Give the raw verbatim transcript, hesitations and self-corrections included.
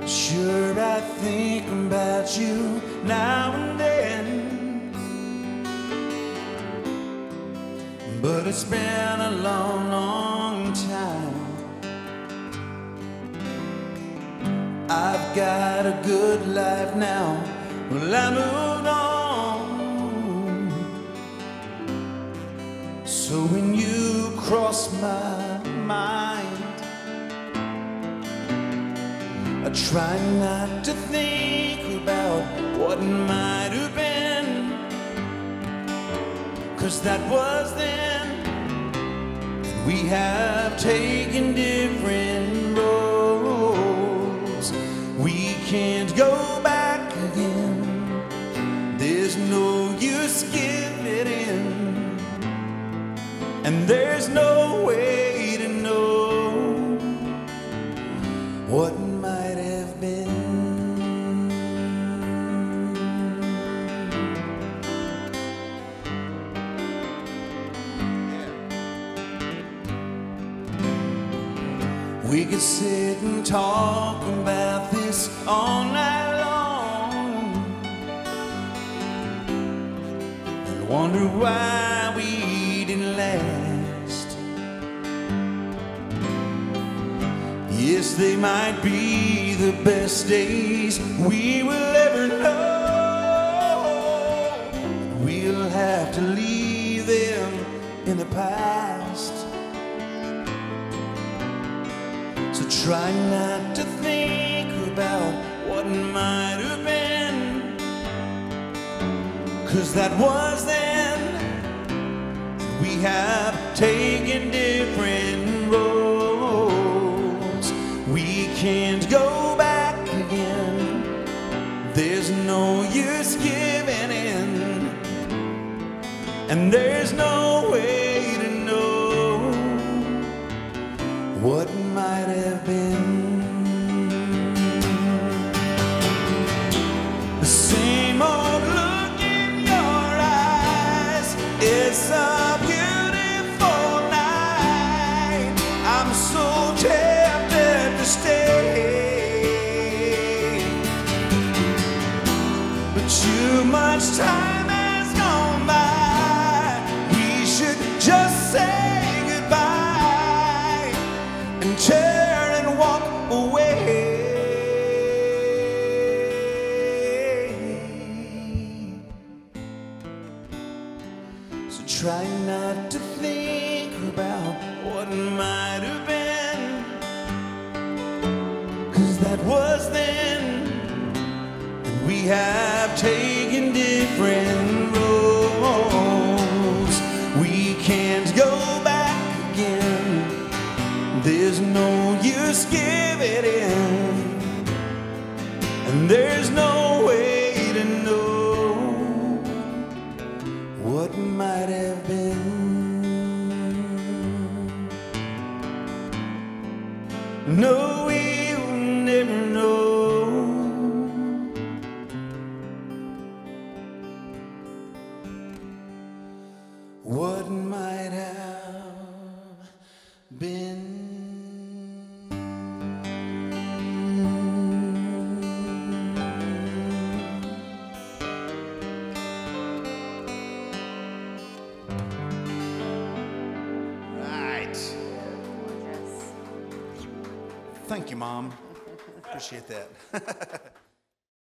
Sure, I think about you now and then, but it's been a long, long time. I've got a good life now, well, I moved on. So when you cross my mind, I try not to think about what might have been, 'cause that was then, and we have taken different roads. We can't go back again. There's no use giving in, and there's no way to know what might have been. We could sit and talk about this all night long and wonder why we didn't last. Yes, they might be the best days we will ever know. We'll have to leave them in the past. So try not to think about what might have been, 'cause that was then, we have taken different roads. We can't go back again. There's no use giving in, and there's no way to know what might have been. The same old look in your eyes, it's a beautiful night. I'm so tempted to stay, but too much time has gone by. We should just say goodbye and turn and walk away. So try not to think about what might have been, 'cause that was then, and we have taken different roads. We can't go back again. There's no use giving in, and there's no way to know what might have been. No, we'll never know what might have been. Thank you, Mom. Appreciate that.